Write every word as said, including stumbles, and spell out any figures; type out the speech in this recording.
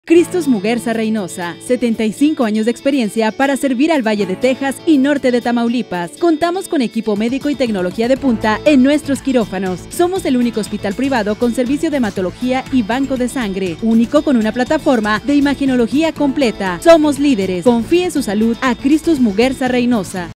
Cristus Muguerza Reynosa, setenta y cinco años de experiencia para servir al Valle de Texas y norte de Tamaulipas. Contamos con equipo médico y tecnología de punta en nuestros quirófanos. Somos el único hospital privado con servicio de hematología y banco de sangre, único con una plataforma de imagenología completa. Somos líderes. Confíe su salud a Cristus Muguerza Reynosa.